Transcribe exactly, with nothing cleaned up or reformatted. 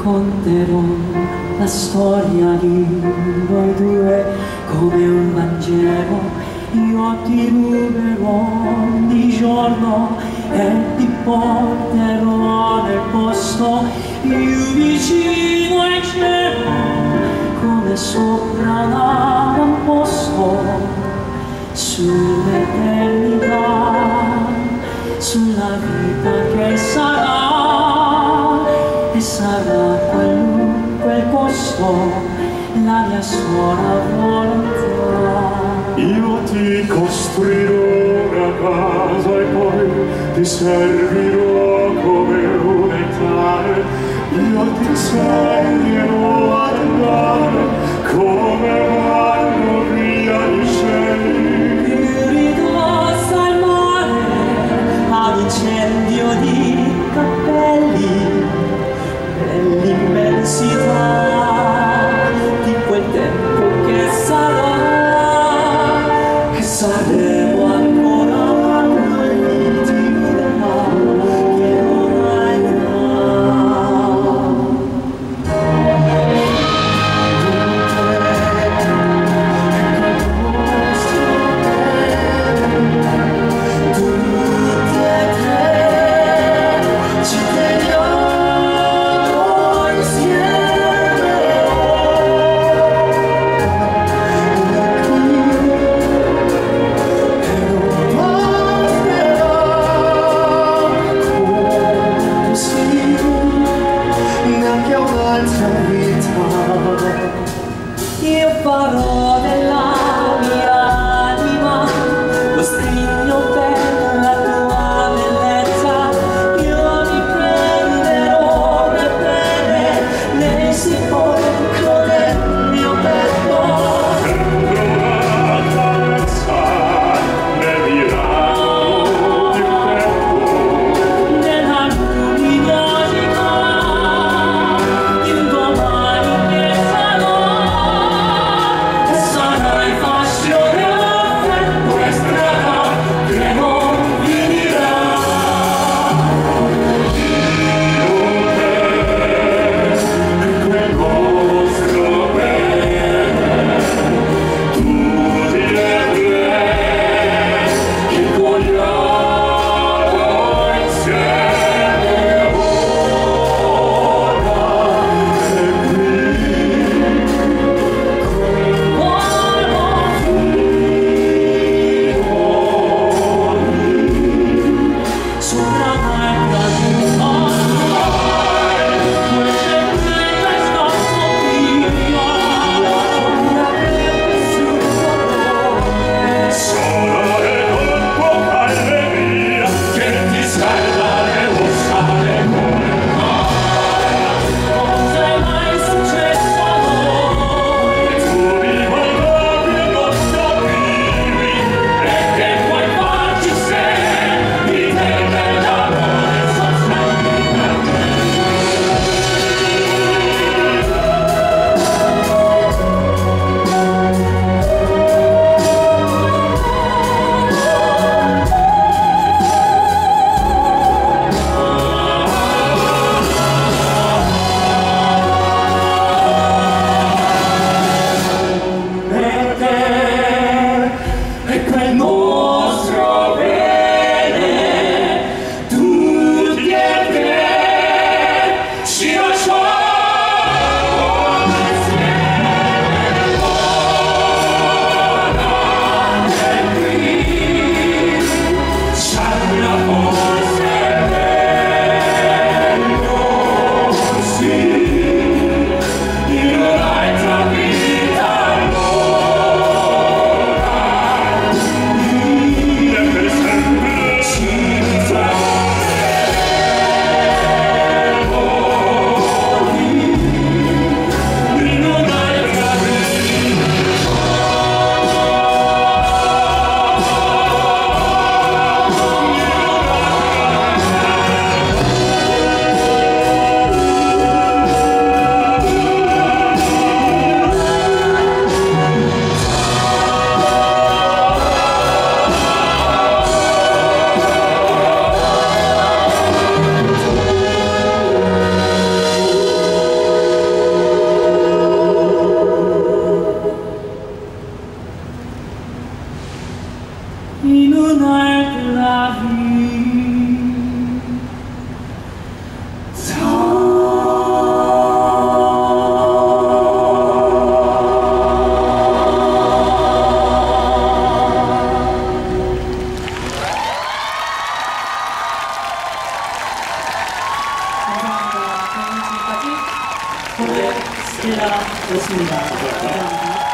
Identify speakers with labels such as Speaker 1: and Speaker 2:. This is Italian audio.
Speaker 1: racconterò la storia di noi due come un Vangelo. Io ti ruberò di giorno e ti porterò nel posto più vicino al cielo, come sopra l'avamposto, sull'eternità, sulla vita che sarà, e sarà qualunque il costo, la mia sola volontà.
Speaker 2: Io ti costruirò una casa e poi ti servirò come un altare. Io ti insegnerò ad andare come vanno via gli uccelli.
Speaker 1: Più ridossa al mare, all'incendio di cappelli, nell'immensità di quel tempo che sarà, e saremo ancora quelli di un'età che non andrà. Tutte e tre ci teniamo insieme.
Speaker 2: Neanche un'altra vita
Speaker 1: Io farò della mia anima lo scrigno per la tua bellezza. Io mi prenderò le pene nel sepolcro del mio petto.
Speaker 2: prendo la carezza nel miracolo di un tempo.
Speaker 1: Nella luminosità di un domani che sarà, e sarai passione affetto e strada che non finirà.
Speaker 2: Quel nostro bene, tutti e tre che vogliamo insieme ora e qui.
Speaker 1: Sopra un'altra vita, quelle che resta via, una crepe sul colore.
Speaker 2: Sola e non poca allegria che ti scalda le ossa del cuore.
Speaker 1: Cosa è mai successo a noi?
Speaker 2: Tu mi volevi e non capivi, e che puoi farci se di te l'amore sospetto.
Speaker 3: 고맙습니다. 좋습니다. 감사합니다.